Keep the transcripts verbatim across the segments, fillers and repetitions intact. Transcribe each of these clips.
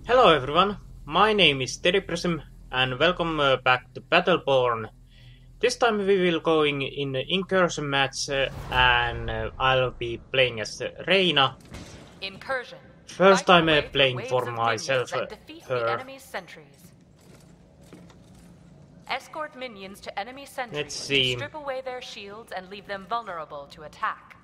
Hello everyone, my name is Prism and welcome uh, back to Battleborn. This time we will going in the Incursion match uh, and uh, I'll be playing as uh, Reyna. Incursion. First time uh, playing for myself uh, her. Enemy's sentries. Escort minions to enemy sentries. Let's see. Strip away their shields and leave them vulnerable to attack.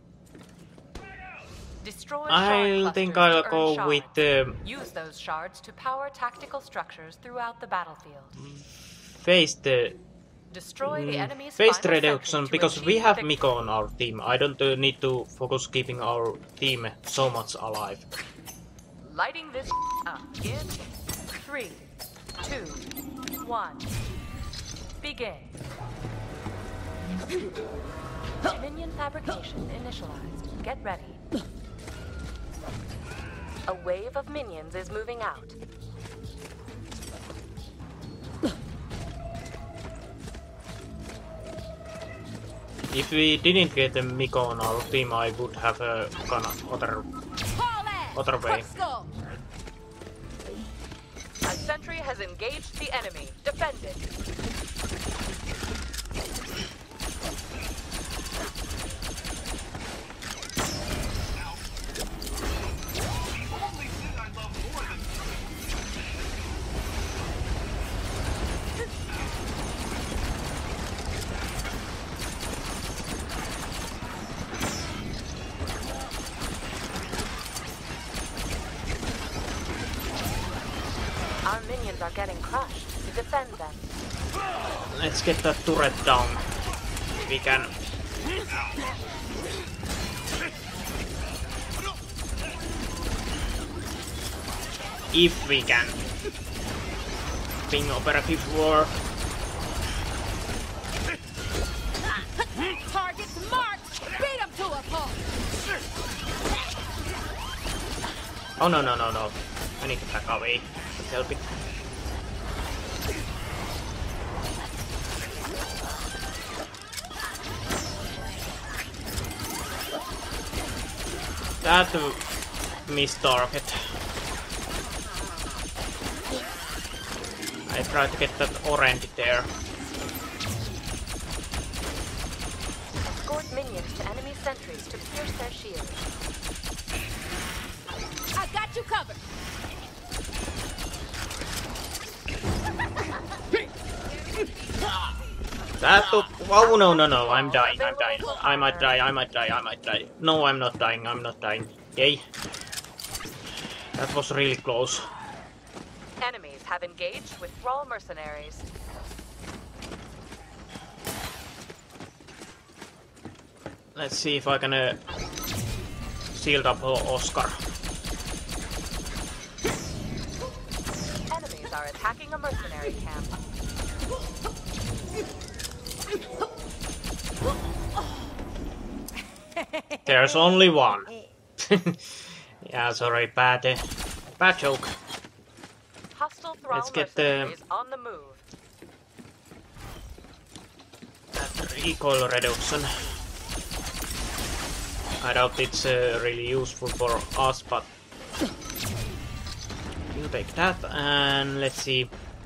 Destroy I think I'll go shards. with uh, Use those shards to power tactical structures throughout the battlefield. Face the Destroy the enemy's face final reduction sentry because to we achieve have victory. Miko on our team. I don't uh, need to focus keeping our team so much alive. Lighting this up in three, two, one. Begin. Minion fabrication initialized. Get ready. A wave of minions is moving out. If we didn't get a Miko on our team, I would have uh, gone other other way. A sentry has engaged the enemy. Defend it. Our minions are getting crushed. Defend them. Let's get that turret down. We can. If we can. Ping operative war. Targets marked! Beat them to a pulp! Oh no no no no. I need to back away. Let's help it. That uh, missed target. I tried to get that Orendi there. Escort minions to enemy sentries to pierce their shields. I got you covered! That took. Oh no no no! I'm dying! I'm dying! I might die! I might die! I might die! No, I'm not dying! I'm not dying! Yay! That was really close. Enemies have engaged with Thrall mercenaries. Let's see if I can uh, shield up Oscar. Enemies are attacking a mercenary camp. There's only one. Yeah, sorry, bad, uh, bad joke. Hostile Thrall Let's get the mercenaries on the move. that recoil reduction. I doubt it's uh, really useful for us, but you take that and let's see.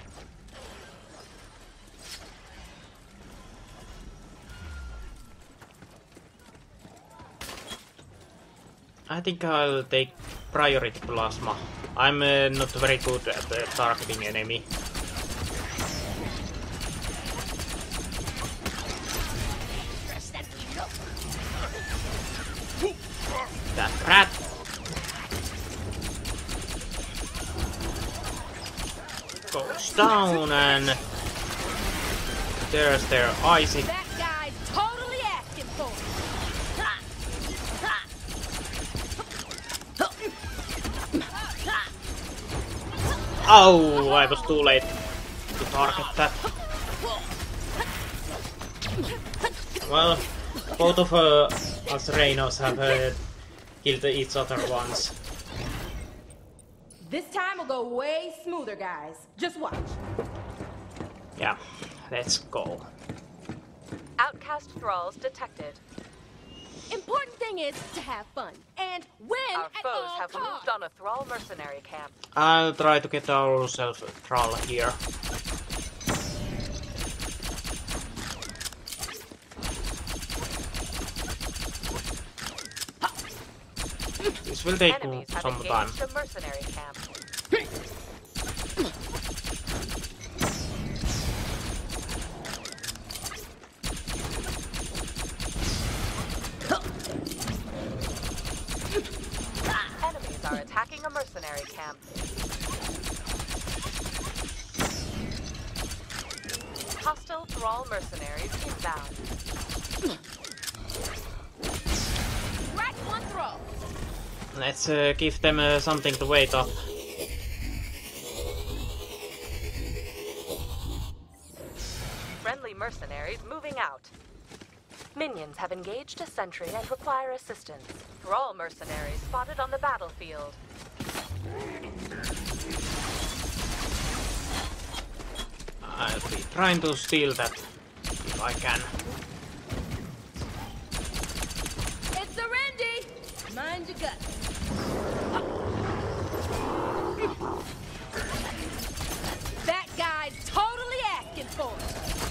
I think I'll take priority plasma. I'm uh, not very good at uh, targeting enemy. That rat! Goes down and there's their ISIC. That guy's totally asking for it! Oh, I was too late to target that. Well, both of uh, us Reynos have uh, killed each other once. This time will go way smoother, guys. Just watch. Yeah, let's go. Outcast thralls detected. Important thing is to have fun and win Our at foes all have costs. moved on a Thrall mercenary camp. I'll try to get ourselves a Thrall here. This will take Enemies have some time. engaged a mercenary camp. Enemies are attacking a mercenary camp. Hostile Thrall mercenaries inbound. Right one throw. Let's uh, give them uh, something to wait up. Friendly mercenaries moving out. Minions have engaged a sentry and require assistance. Thrall mercenaries spotted on the battlefield. I'll be trying to steal that if I can. It's Orendi. Mind your guts. That guy's totally asking for it.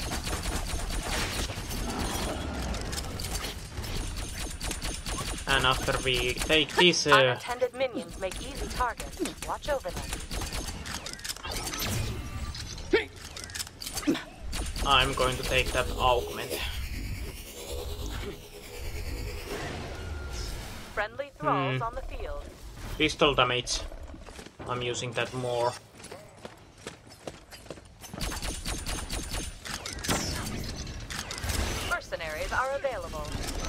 And after we take this, uh, Unintended minions make easy targets. Watch over them. I'm going to take that augment. Friendly thralls Hmm. on the field. Pistol damage. I'm using that more. Mercenaries are available.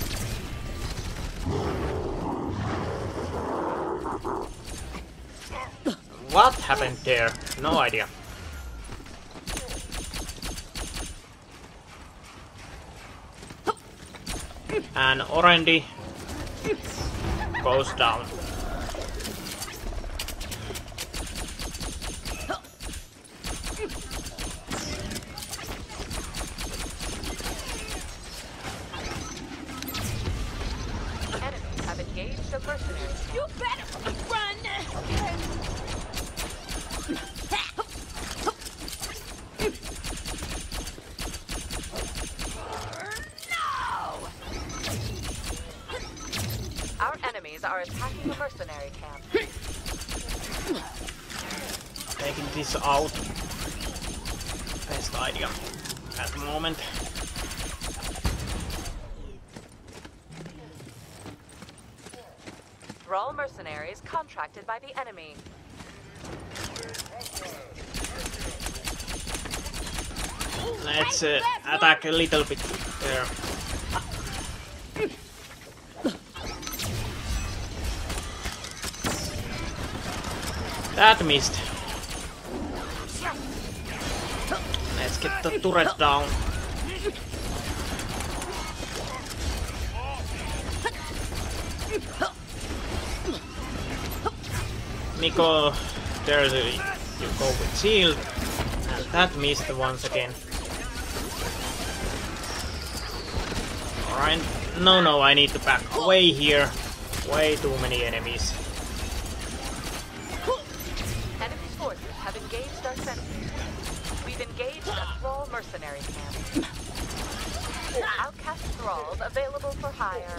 What happened there? No idea. And Orendi goes down. Enemies have engaged a mercenary. You better run. No! Our enemies are attacking a mercenary camp. Taking this out. Best idea at the moment. Thrall mercenaries contracted by the enemy. Let's uh, attack a little bit there. That missed. Let's get the turret down. Miko, there's a, you go with shield, and that missed once again. Alright, no, no, I need to back away here. Way too many enemies. Enemy forces have engaged our sentries. We've engaged a Thrall mercenary camp. Outcast Thralls available for hire.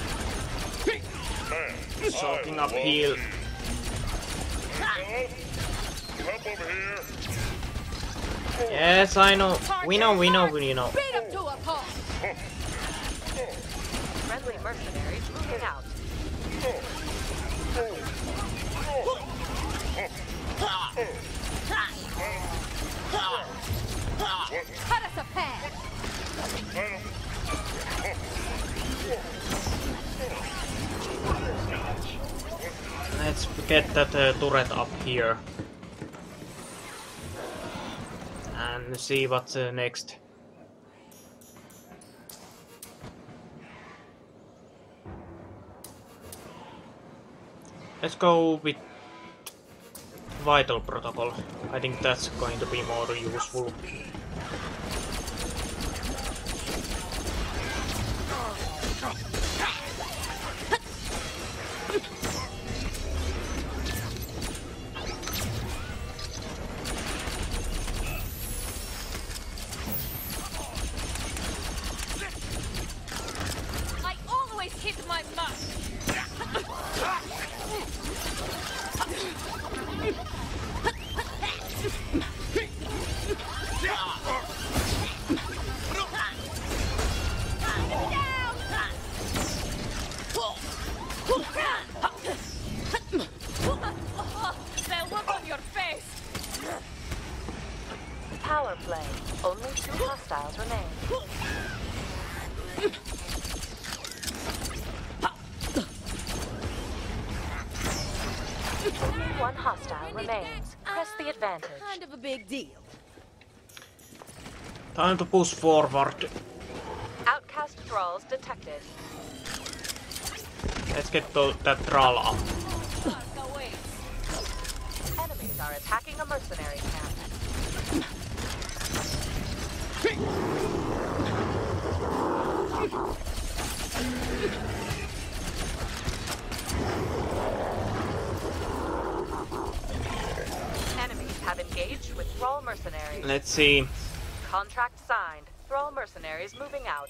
Soaking up heal. Help over here. Yes, I know. We know, we know, we know. Beat him to a pulp. Friendly mercenaries moving out. Cut us a path. Let's get that uh, turret up here. And see what's uh, next. Let's go with Vital Protocol. I think that's going to be more useful. play. Only two hostiles remain. Only one hostile remains. Press the advantage. Kind of a big deal. Time to push forward. Outcast thralls detected. Let's get to that troll up. Enemies are attacking a mercenary camp. Enemies have engaged with thrall mercenaries. Let's see. Contract signed. Thrall mercenaries moving out.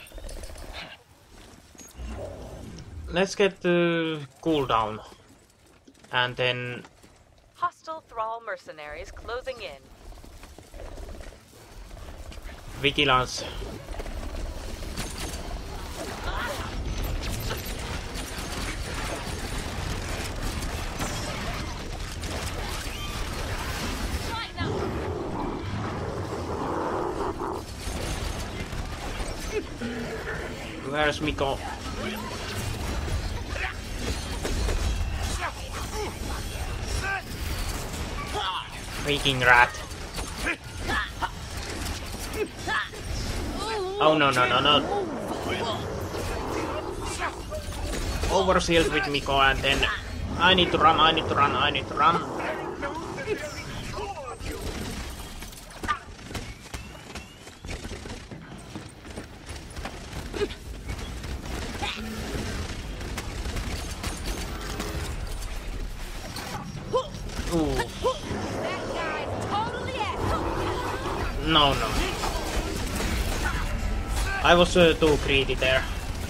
Let's get the cooldown. And then Hostile thrall mercenaries closing in. vigilance. Where's Miko? Freaking Rath. Oh no no no no. Oversealed with Miko and then I need to run, I need to run, I need to run. Ooh. That guy's totally active. No, no. I was uh, too greedy there.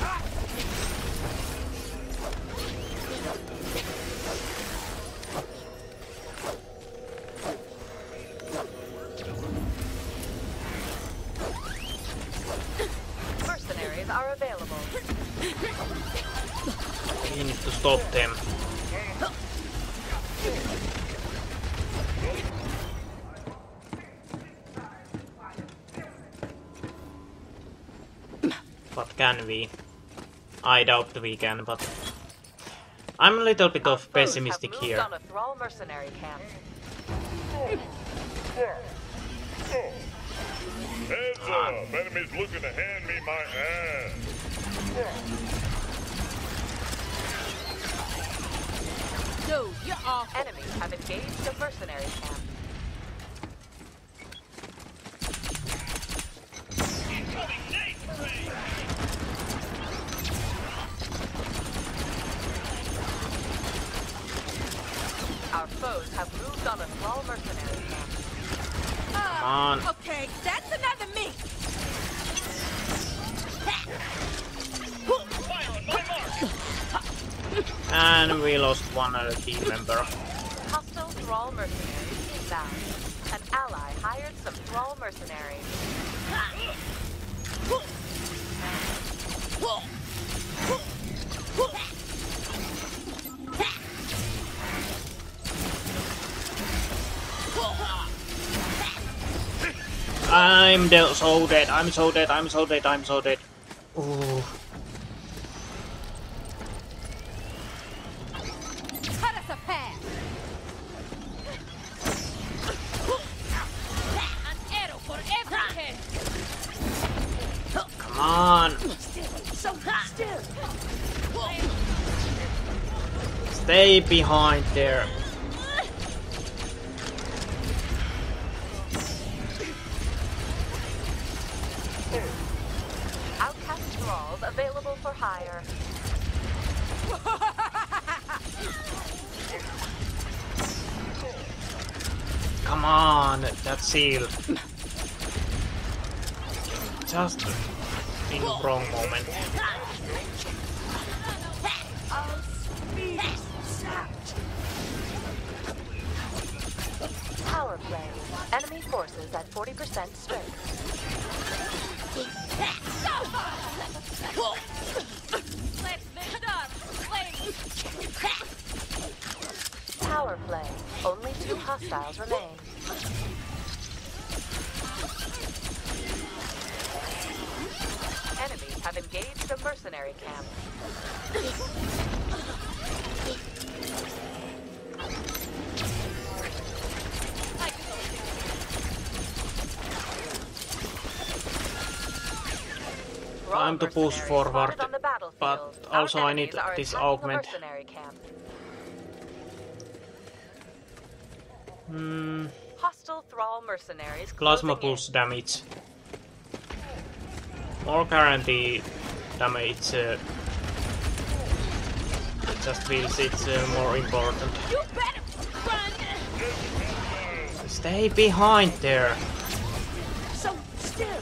Mercenaries are available. We need to stop them. But can we? I doubt we can, but I'm a little bit of pessimistic Foes have moved here. on a thrall mercenary camp. Heads up! Enemy's looking to hand me my ass. Dude, you're awful. Enemies have engaged a mercenary camp. Our foes have moved on a small mercenary camp. Uh, Come on. Okay, that's another me. And we lost one uh, team member. Hostile thrall mercenaries inbound. An ally hired some thrall mercenaries. I'm de so dead, I'm so dead, I'm so dead, I'm so dead. Ooh. Cut us a path. An arrow for every head. Come on. So still. Stay behind there. Outcast thralls available for hire. Come on, that seal. Just in the wrong moment. Power play. Enemy forces at forty percent strength. Power play. Only two hostiles remain. Enemies have engaged a mercenary camp. Time to push forward, but also I need this augment. Hmm. Hostile thrall mercenaries. Plasma pulse damage. More guarantee damage. Uh, it just feels it's uh, more important. You better run. Stay behind there. So still.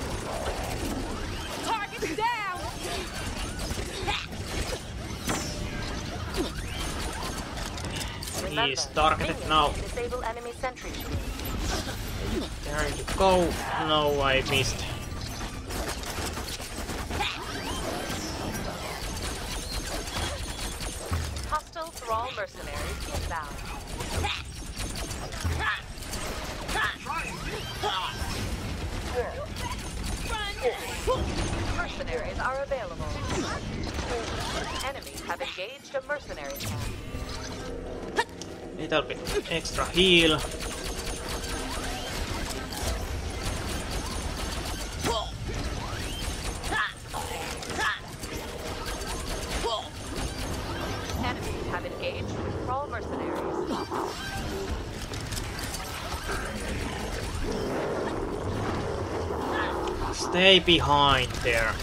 Target down. He is targeted now. Disable enemy sentry shield. There you go. No, I missed. Hostile thrall mercenaries inbound. Mercenaries are available. Enemies have engaged a mercenary camp. Little bit extra heal. Enemies have engaged with thrall mercenaries. Stay behind there.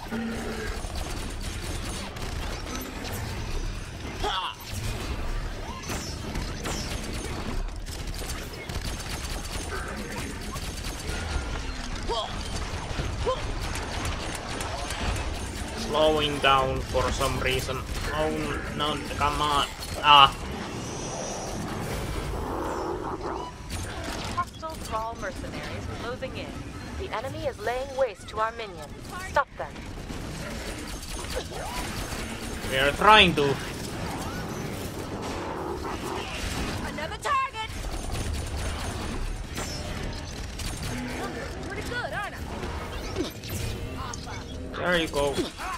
Slowing down for some reason. Oh no, come on. Ah. Hostile thrall mercenaries closing in. The enemy is laying waste to our minions. Stop them. We are trying to. Another target. Pretty good, aren't I? There you go.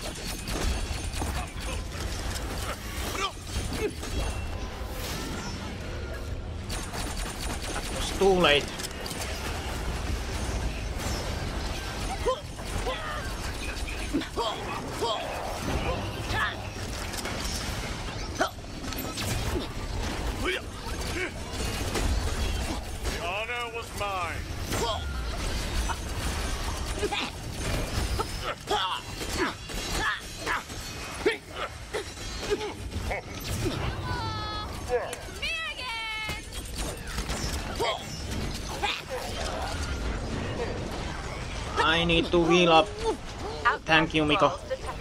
That was too late. The honor was mine. Me again. I need to heal up. Thank you, Miko.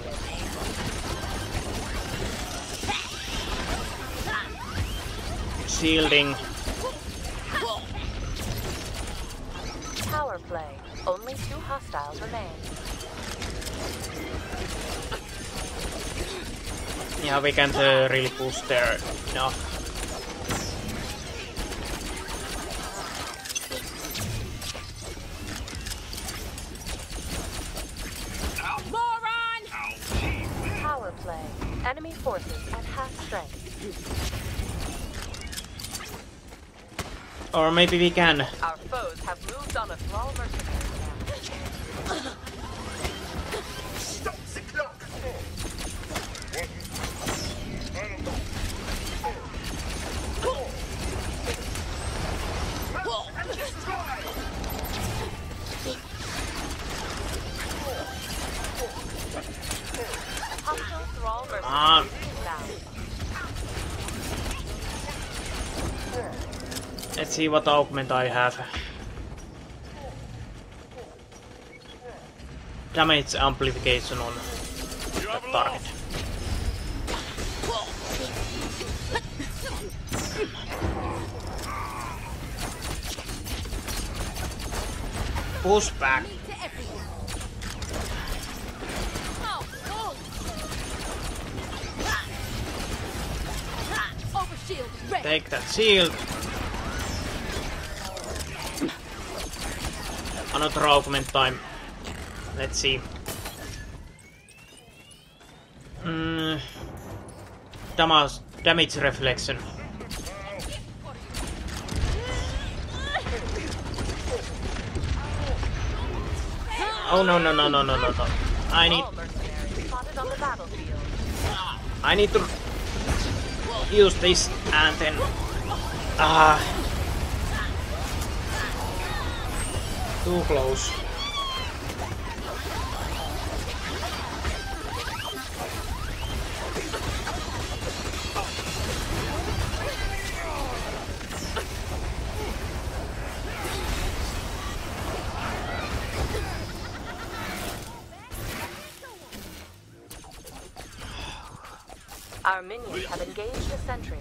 Shielding. Power play. Only two hostiles remain. Yeah, we can't uh, really push there enough. Moron. Power play. Enemy forces at half strength. Or maybe we can. Our foes have moved on a thrall mercenary camp. Stop the clock! Hostile thrall Ah. mercenaries inbound. Let's see what augment I have. Damage amplification on the target. Push back. To everyone. Oh, oh. Overshield ready. Take that shield. Another augment time. Let's see. Mm, damage, damage reflection. Oh no no no no no no no! I need. All mercenaries spotted on the battlefield. I need to use this and then. Ah. Too close. Our minions have engaged a sentry.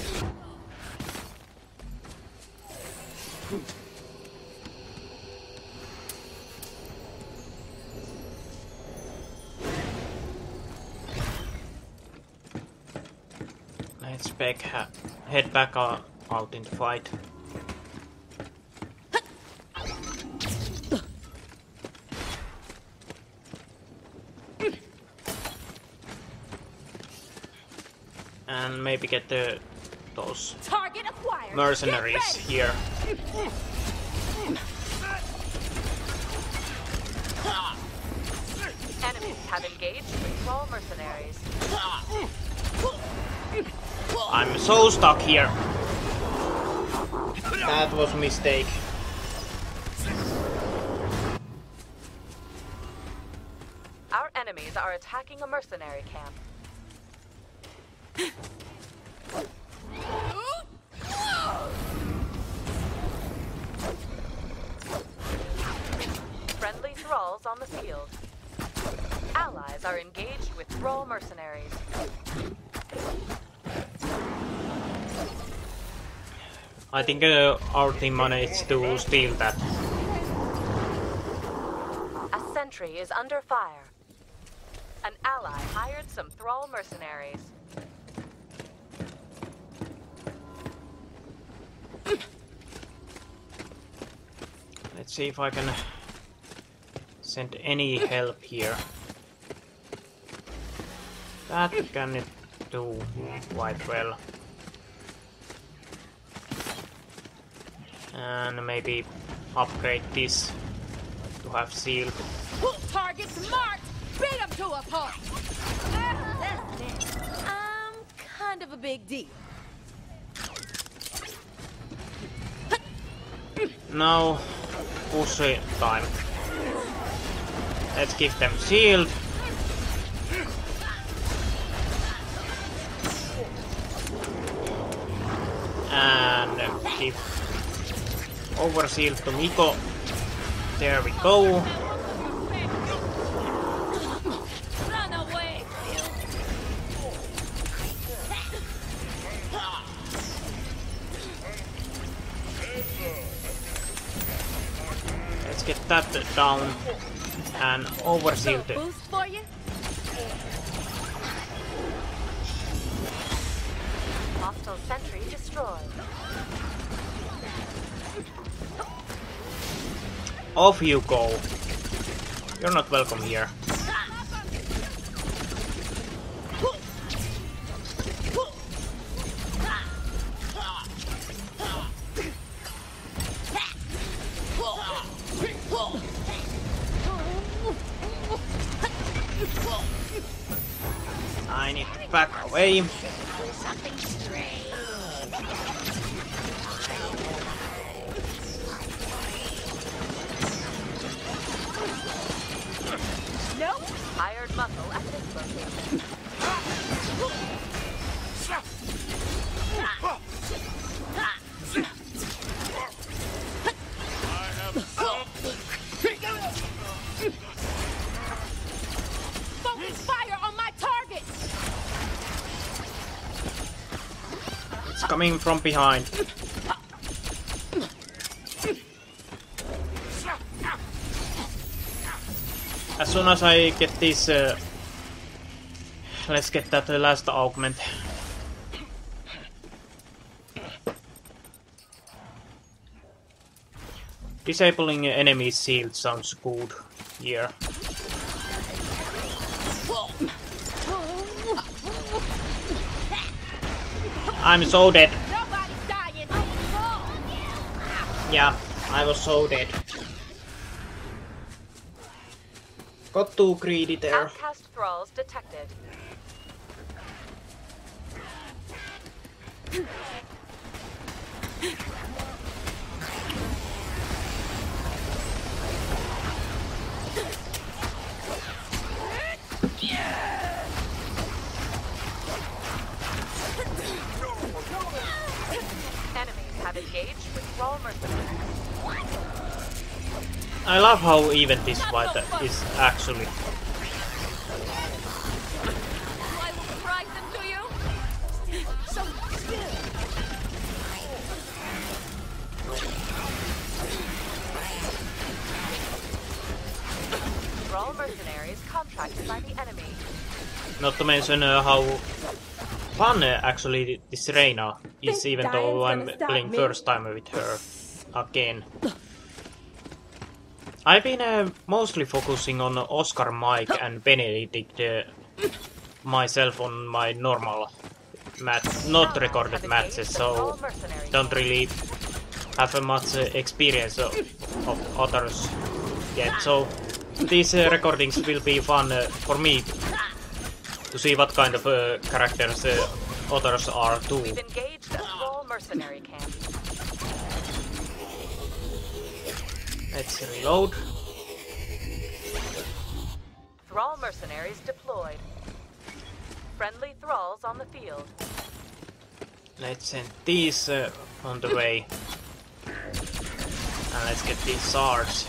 Let's back ha head back out, out in the fight. And maybe get the those Target acquired. mercenaries here. Enemies have engaged with all mercenaries. I'm so stuck here. That was a mistake. Our enemies are attacking a mercenary camp. Friendly thralls on the field. Allies are engaged with thrall mercenaries. I think uh, our team managed to steal that. A sentry is under fire. An ally hired some thrall mercenaries. Let's see if I can send any help here. That can do quite well. And maybe upgrade this to have shield. Target's marked. Beat him to a pulp. Ah, that's it. I'm kind of a big deal. Now, push time. Let's give them shield. And give over shield to Miko. There we go. Run away, Let's get that down and over shield. Boost for you. Hostile sentry destroyed. Off you go. You're not welcome here. I need to back away. Nope. Hired muscle at this location. Focus fire on my target. It's coming from behind. As soon as I get this, uh, let's get that uh, last augment. Disabling enemy shield sounds good here. I'm so dead. Nobody's dying. Yeah, I was so dead. Got too greedy there. Outcast thralls detected. Enemies have engaged with thrall mercenaries. I love how even this fight is actually. I will surprise them to you. So still. Thrall mercenaries contracted by the enemy. Not to mention uh, how fun uh, actually this Reyna is, Think even though dying's I'm gonna stop playing me? first time with her again. I've been uh, mostly focusing on Oscar, Mike and Benedict uh, myself on my normal match, not recorded matches, so don't really have uh, much uh, experience of, of others yet. So these uh, recordings will be fun uh, for me to see what kind of uh, characters uh, others are too. We've engaged a thrall mercenary camp. Let's reload. Thrall mercenaries deployed. Friendly thralls on the field. Let's send these uh, on the way. And let's get these swords.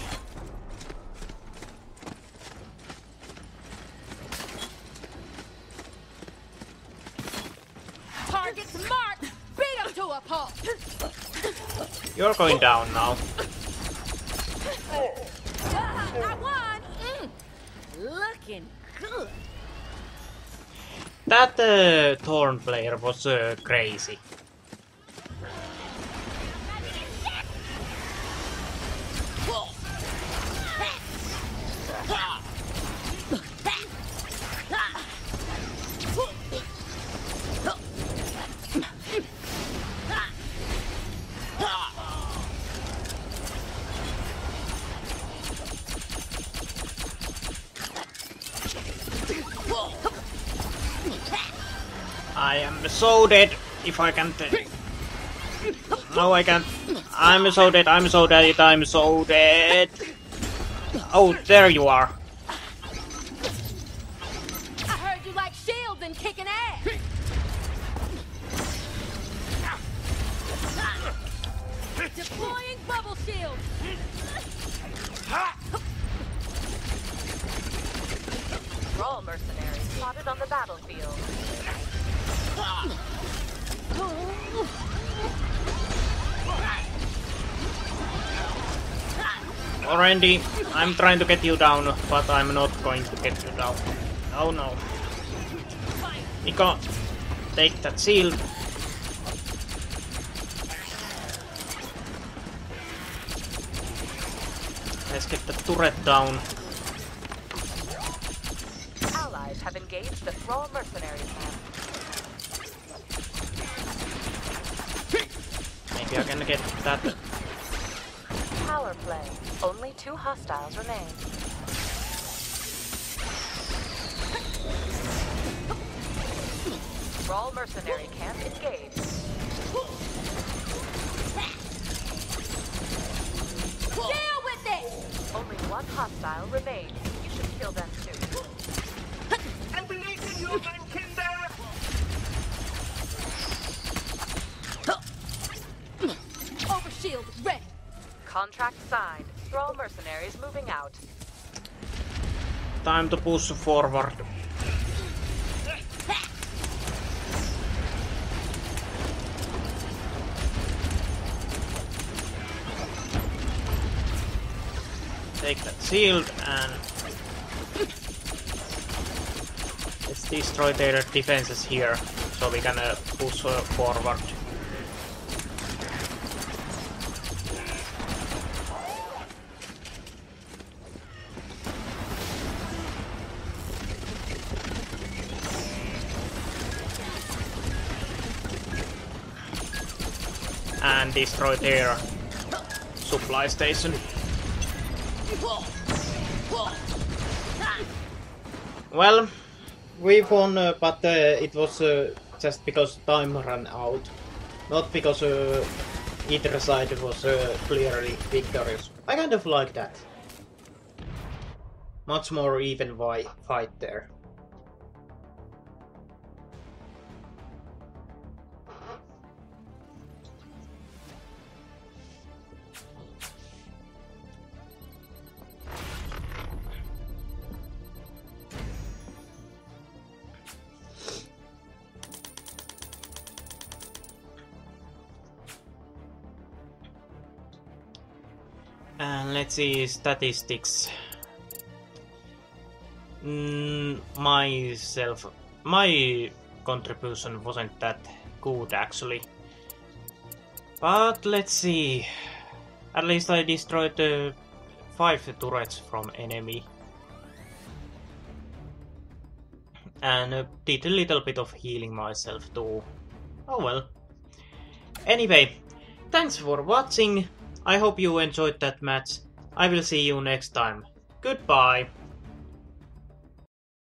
Target's marked. Beat him to a pulp. You're going down now. I won. Mm. Looking good. That uh, Thorn player was uh, crazy. I am so dead if I can't. No, I can't. I'm so dead, I'm so dead, I'm so dead. Oh, there you are. I heard you like shields and kicking ass. Deploying bubble shield. Thrall mercenaries spotted on the battlefield. Orendi, I'm trying to get you down, but I'm not going to get you down. Oh no. Miko, take that shield. Let's get the turret down. Allies have engaged the thrall mercenary camp. Maybe I can get that. Power play. Only two hostiles remain. Thrall mercenary camp engaged. Deal with it. Only one hostile remains. You should kill them too. Overshield ready. Contract signed. Thrall mercenaries moving out. Time to push forward. Take that shield and let's destroy their defenses here so we can uh, push uh, forward. and destroy their supply station. Well, we won, uh, but uh, it was uh, just because time ran out, not because uh, either side was uh, clearly victorious. I kind of like that. Much more even fight there. And let's see statistics. Mm, myself, my contribution wasn't that good actually. But let's see. At least I destroyed uh, five turrets from enemy. And uh, did a little bit of healing myself too. Oh well. Anyway, thanks for watching. I hope you enjoyed that match. I will see you next time. Goodbye.